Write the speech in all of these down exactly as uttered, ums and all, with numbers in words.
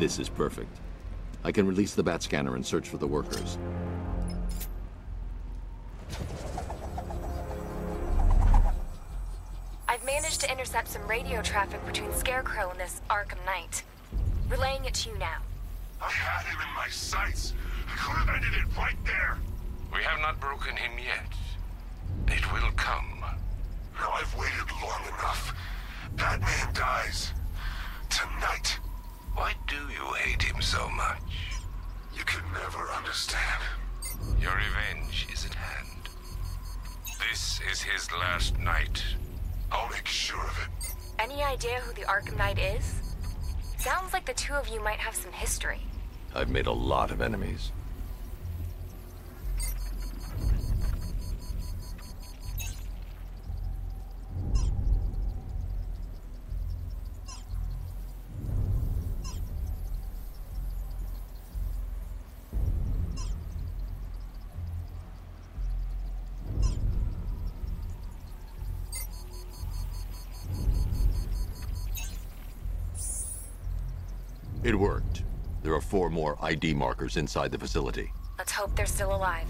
This is perfect. I can release the bat scanner and search for the workers. I've managed to intercept some radio traffic between Scarecrow and this Arkham Knight. Relaying it to you now. I had him in my sights. I could have ended it right there. We have not broken him yet. It will come. Now I've waited long enough. Batman dies. Tonight. Why do you hate him so much? You can never understand. Your revenge is at hand. This is his last night. I'll make sure of it. Any idea who the Arkham Knight is? Sounds like the two of you might have some history. I've made a lot of enemies. It worked. There are four more I D markers inside the facility. Let's hope they're still alive.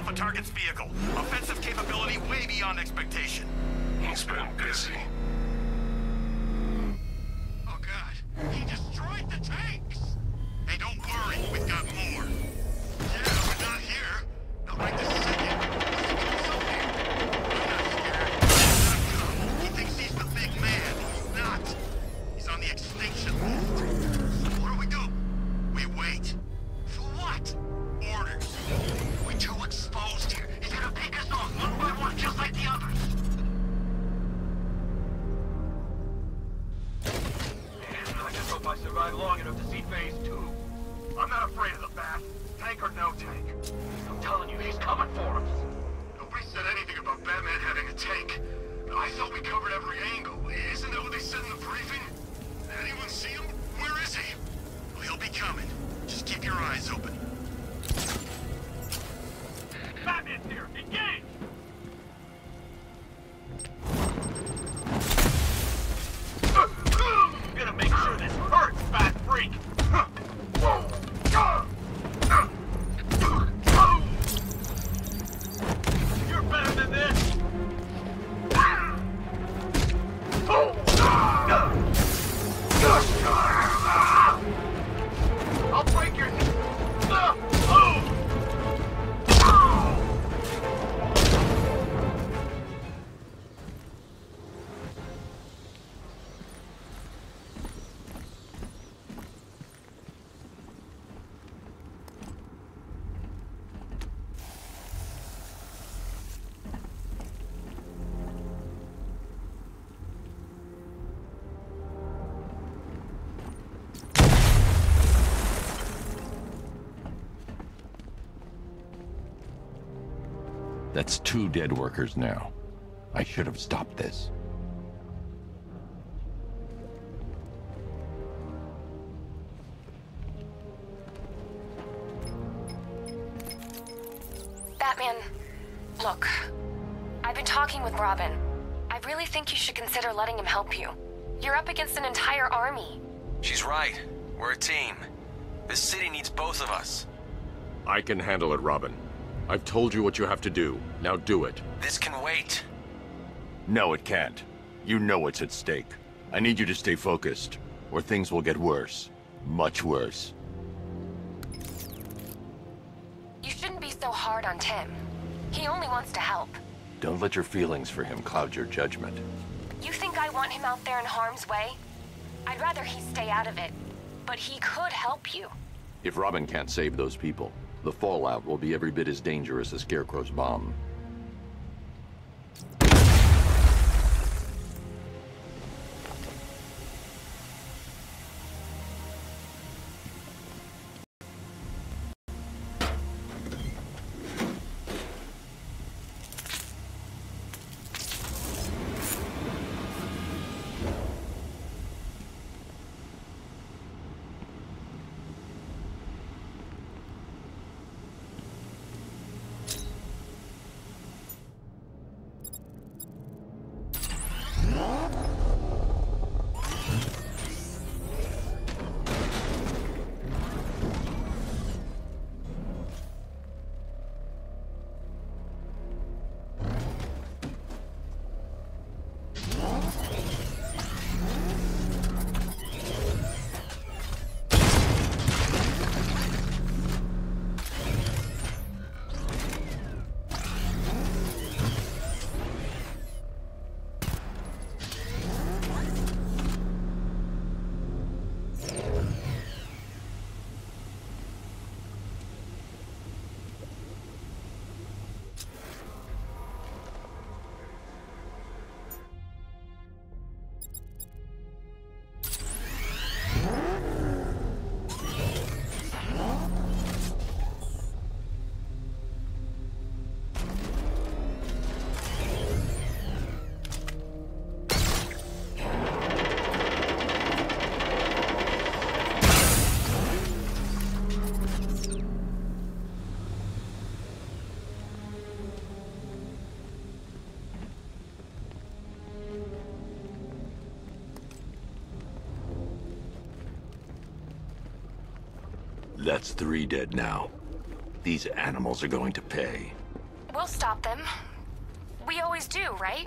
Alpha target's vehicle. Offensive capability way beyond expectation. He's been busy. Oh god, he destroyed the tanks! Hey, don't worry, we've got more. Yeah, we're not here. Not right this second. Let's get something. I'm not scared. Let him come. He thinks he's the big man. He's not. He's on the extinction list. So what do we do? We wait. For what? Orders. We're too exposed here. He's gonna pick us off one by one, just like the others. I just hope I survive long enough to see phase two. I'm not afraid of the bat. Tank or no tank. I'm telling you, he's coming for us. Nobody said anything about Batman having a tank. I thought we covered every angle. Isn't that what they said in the briefing? Anyone see him? Where is he? Well, he'll be coming. Just keep your eyes open. Batman's here! Engage! I'm gonna make sure this hurts, Bat Freak! You're better than this! I'll break your... That's two dead workers now. I should have stopped this. Batman, look. I've been talking with Robin. I really think you should consider letting him help you. You're up against an entire army. She's right. We're a team. This city needs both of us. I can handle it, Robin. I've told you what you have to do. Now do it. This can wait. No, it can't. You know what's at stake. I need you to stay focused, or things will get worse. Much worse. You shouldn't be so hard on Tim. He only wants to help. Don't let your feelings for him cloud your judgment. You think I want him out there in harm's way? I'd rather he stay out of it. But he could help you. If Robin can't save those people, the fallout will be every bit as dangerous as Scarecrow's bomb. That's three dead now. These animals are going to pay. We'll stop them. We always do, right?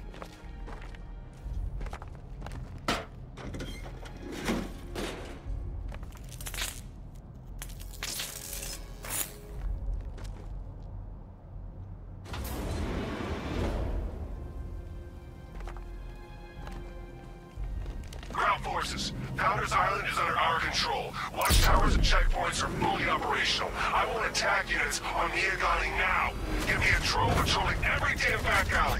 Ground forces, Founders Island is under our control. Watchtowers and checkpoints are fully operational. I want attack units on Niagani now. Give me a drone patrolling every damn back alley.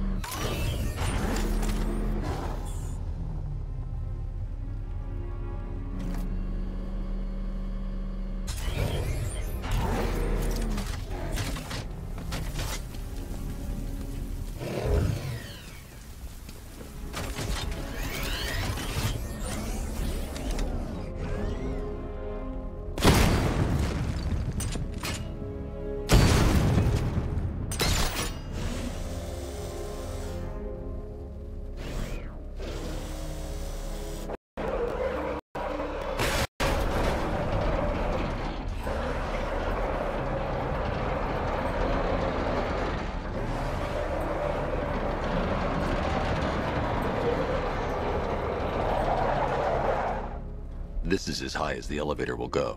This is as high as the elevator will go.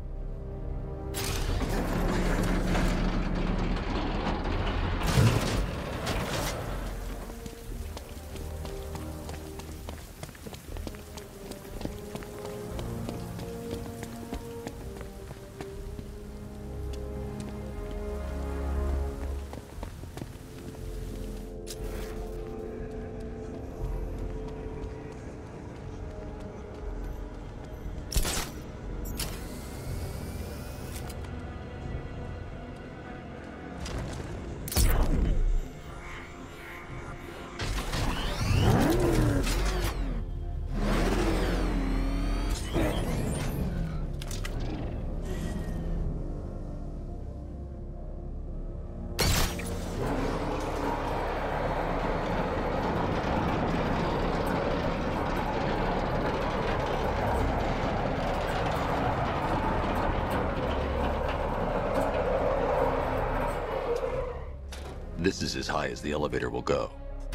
This is as high as the elevator will go.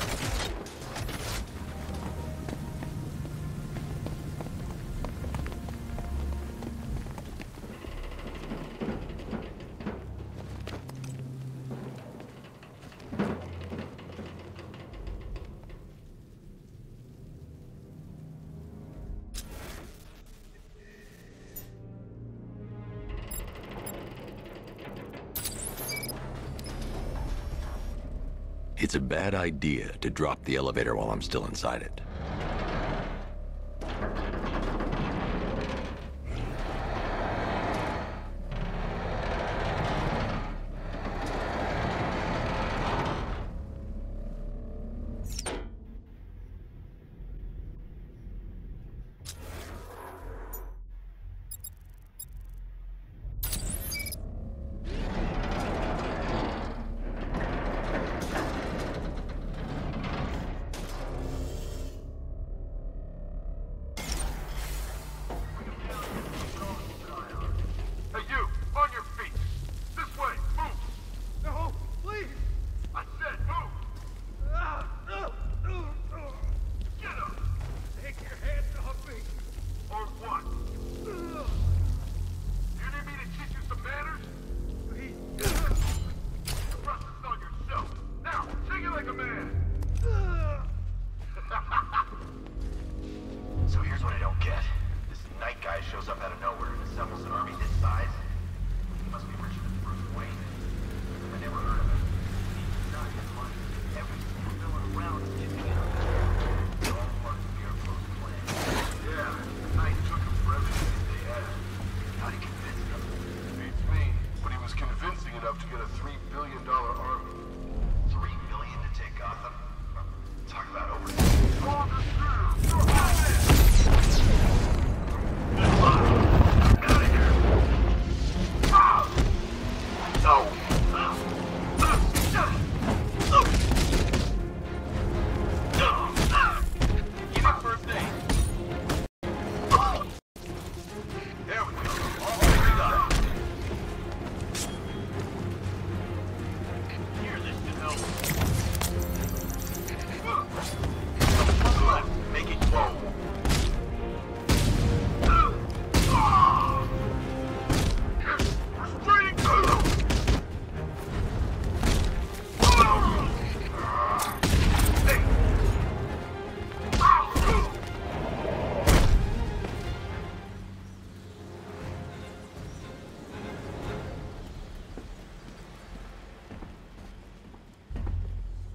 It's a bad idea to drop the elevator while I'm still inside it.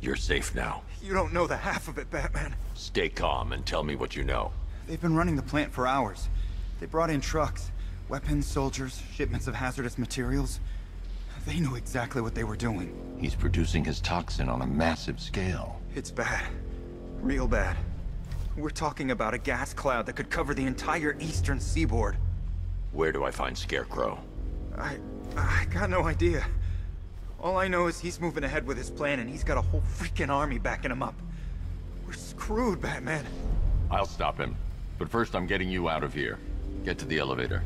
You're safe now. You don't know the half of it, Batman. Stay calm and tell me what you know. They've been running the plant for hours. They brought in trucks, weapons, soldiers, shipments of hazardous materials. They knew exactly what they were doing. He's producing his toxin on a massive scale. It's bad. Real bad. We're talking about a gas cloud that could cover the entire eastern seaboard. Where do I find Scarecrow? I... I got no idea. All I know is he's moving ahead with his plan and he's got a whole freaking army backing him up. We're screwed, Batman. I'll stop him. But first I'm getting you out of here. Get to the elevator.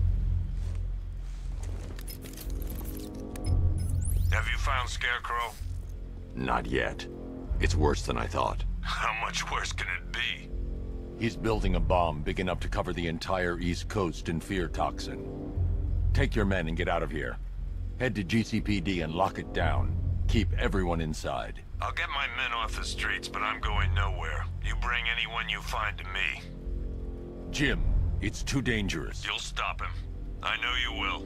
Have you found Scarecrow? Not yet. It's worse than I thought. How much worse can it be? He's building a bomb big enough to cover the entire East Coast in fear toxin. Take your men and get out of here. Head to G C P D and lock it down. Keep everyone inside. I'll get my men off the streets, but I'm going nowhere. You bring anyone you find to me. Jim, it's too dangerous. You'll stop him. I know you will.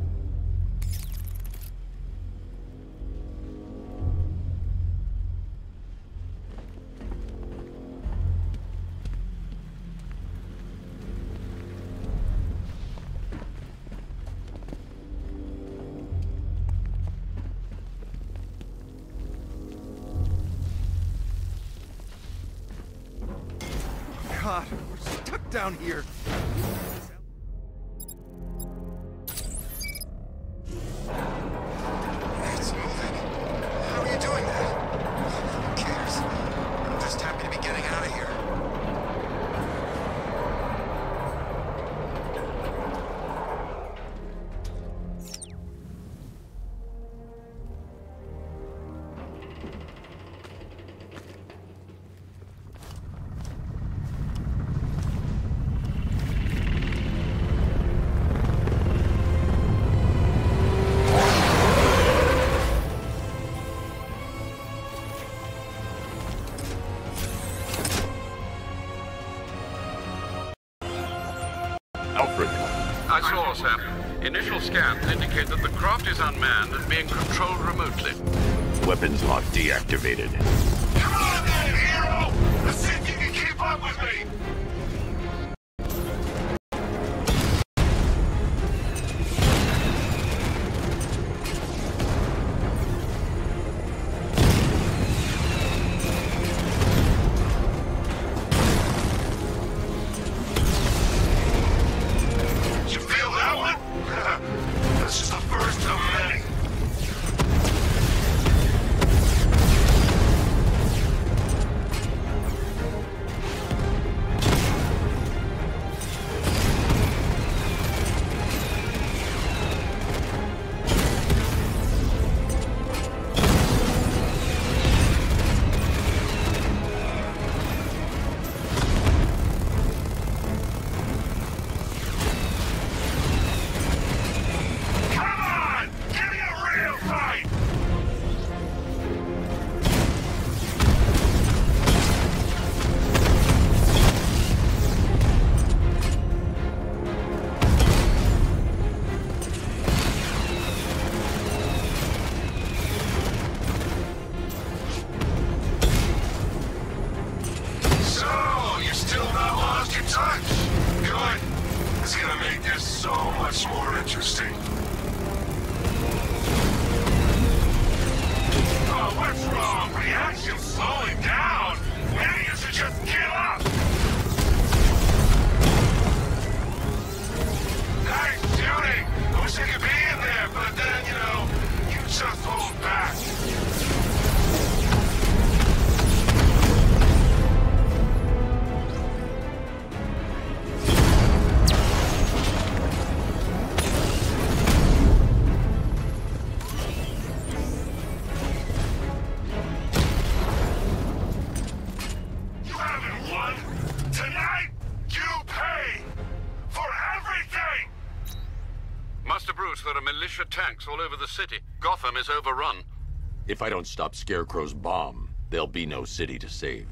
God, we're stuck down here. It's moving. How are you doing that? Who cares? I'm just happy to be getting out of here. Alfred. I saw, sir. Initial scans indicate that the craft is unmanned and being controlled remotely. Weapons lock deactivated. Come on then, hero! Let's see if you can keep up with me! You feel that one? That's just the first of many. Come on! Give me a real fight! So, you still not lost your touch? Good. It's gonna make this so much more interesting. Oh, what's wrong? Reaction slowing down. Maybe you should just give up. Nice shooting. I wish I could be in there, but then, you know, you just hold back. You haven't won. Tonight, you pay for everything. Master Bruce, there are militia tanks all over the city. Gotham is overrun. If I don't stop Scarecrow's bomb, there'll be no city to save.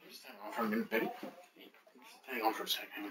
Just hang on for a minute, Betty. Just hang on for a second.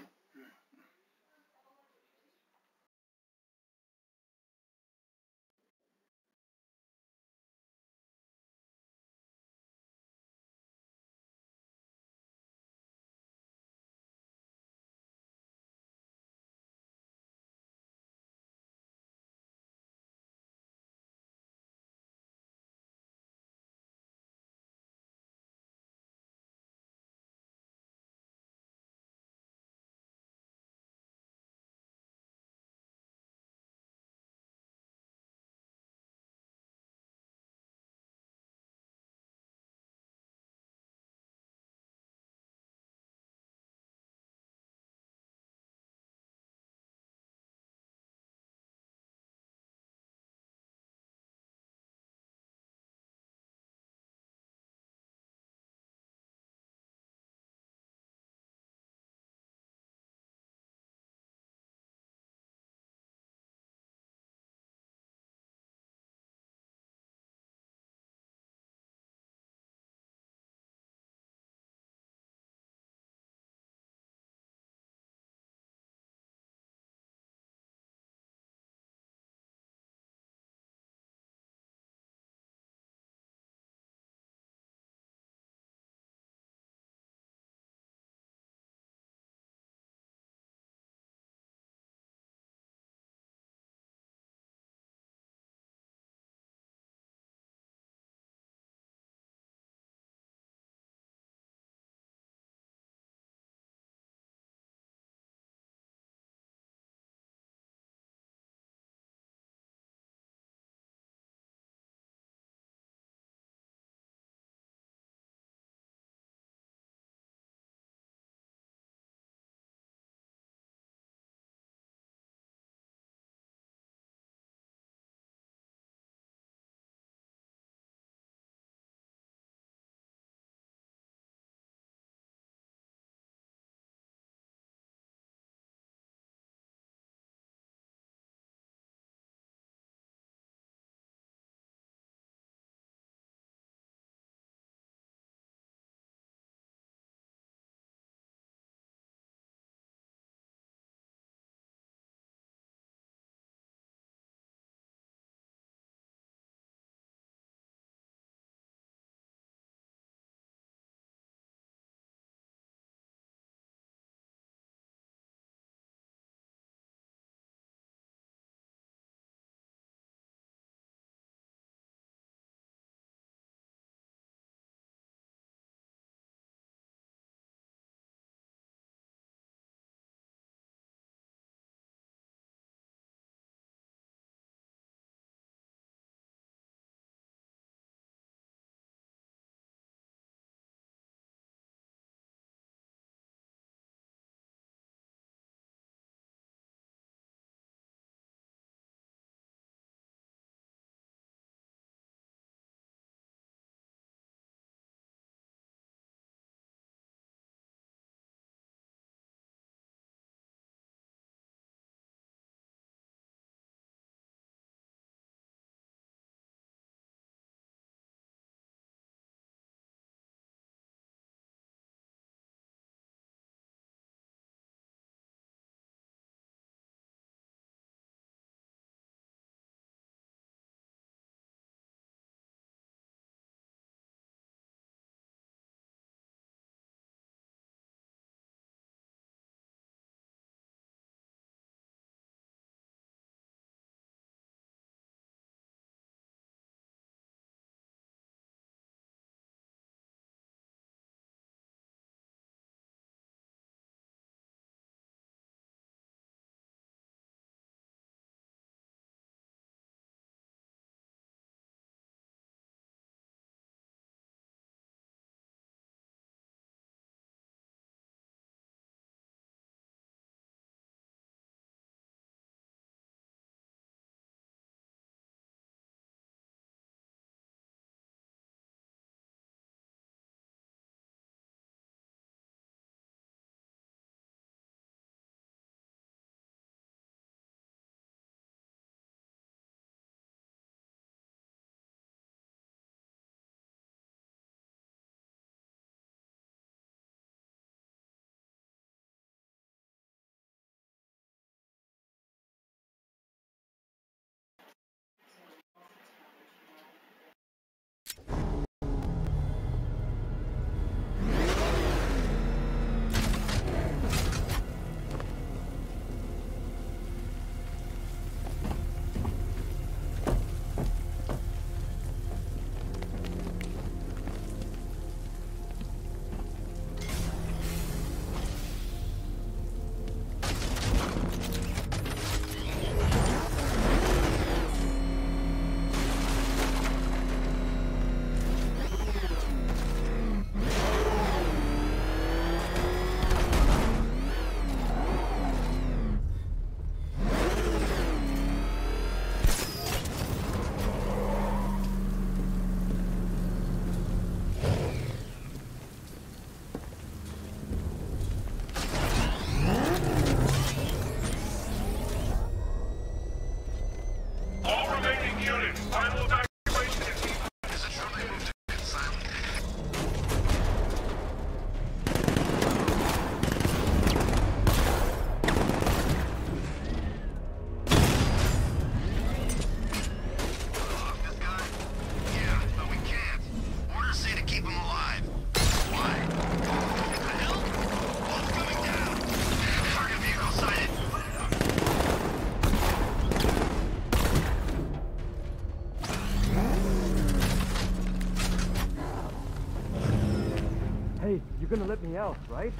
Hey, you're gonna let me out, right?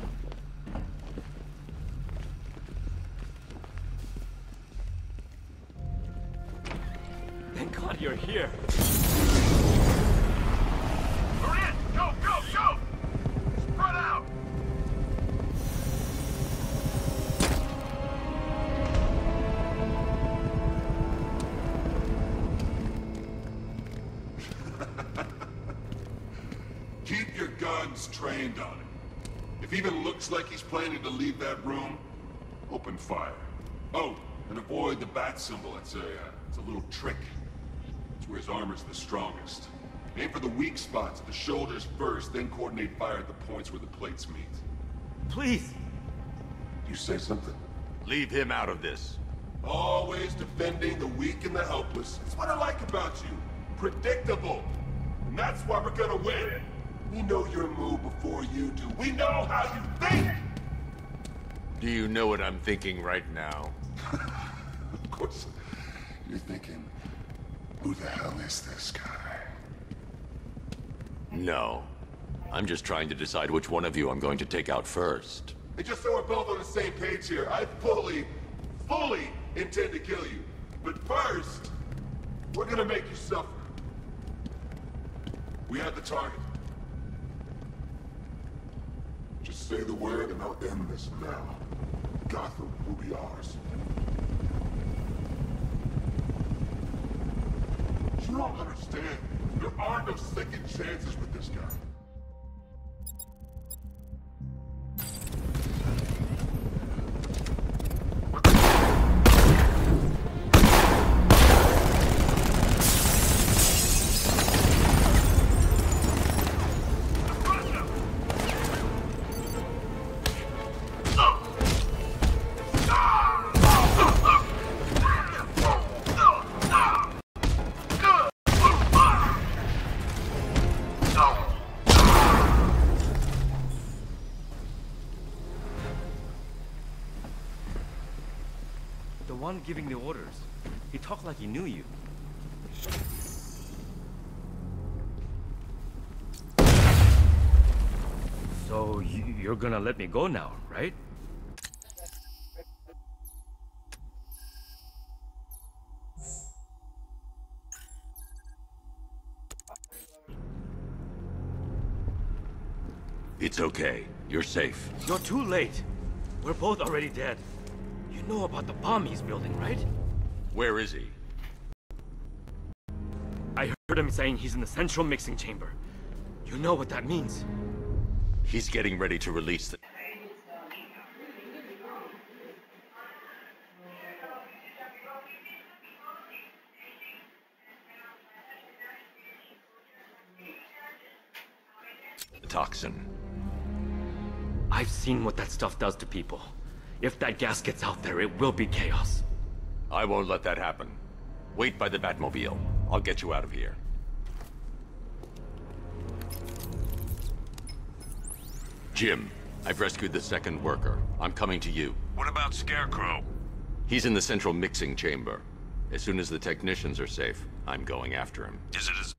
Thank God you're here. Hurry in! Go, go, go! Spread out! Keep your guns trained on him. If he even looks like he's planning to leave that room, open fire. Oh, and avoid the bat symbol. It's a, uh, it's a little trick. It's where his armor's the strongest. Aim for the weak spots, the shoulders first, then coordinate fire at the points where the plates meet. Please! You say something? Leave him out of this. Always defending the weak and the helpless. It's what I like about you. Predictable. And that's why we're gonna win. We know your move before you do. We know how you think! Do you know what I'm thinking right now? Of course. You're thinking, who the hell is this guy? No. I'm just trying to decide which one of you I'm going to take out first. And just so we're both on the same page here, I fully, fully intend to kill you. But first, we're gonna make you suffer. We have the target. Just say the word and I'll end this now. Gotham will be ours. You don't understand. There are no second chances with this guy. The one giving the orders. He talked like he knew you. So you, you're gonna let me go now, right? It's okay. You're safe. You're too late. We're both already dead. You know about the bomb he's building, right? Where is he? I heard him saying he's in the central mixing chamber. You know what that means. He's getting ready to release the... the toxin. I've seen what that stuff does to people. If that gas gets out there, it will be chaos. I won't let that happen. Wait by the Batmobile. I'll get you out of here. Jim, I've rescued the second worker. I'm coming to you. What about Scarecrow? He's in the central mixing chamber. As soon as the technicians are safe, I'm going after him. Is it as...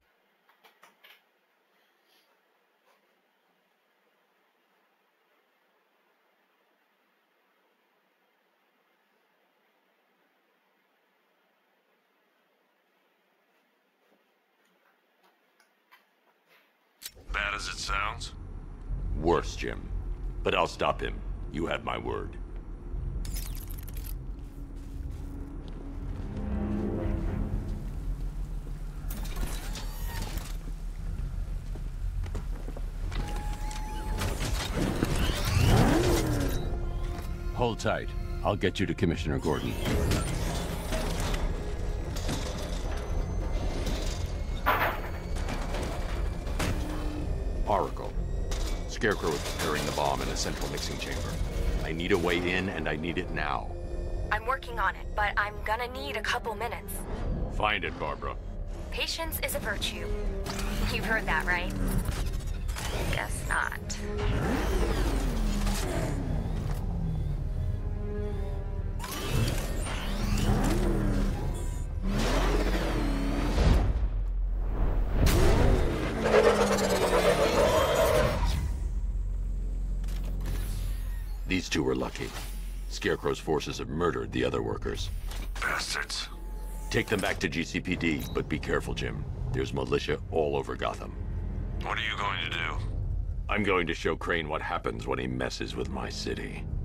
bad as it sounds? Worse, Jim. But I'll stop him. You had my word. Hold tight. I'll get you to Commissioner Gordon. Oracle. Scarecrow is preparing the bomb in the central mixing chamber. I need a way in, and I need it now. I'm working on it, but I'm gonna need a couple minutes. Find it, Barbara. Patience is a virtue. You've heard that, right? Guess not. These two were lucky. Scarecrow's forces have murdered the other workers. Bastards. Take them back to G C P D, but be careful, Jim. There's militia all over Gotham. What are you going to do? I'm going to show Crane what happens when he messes with my city.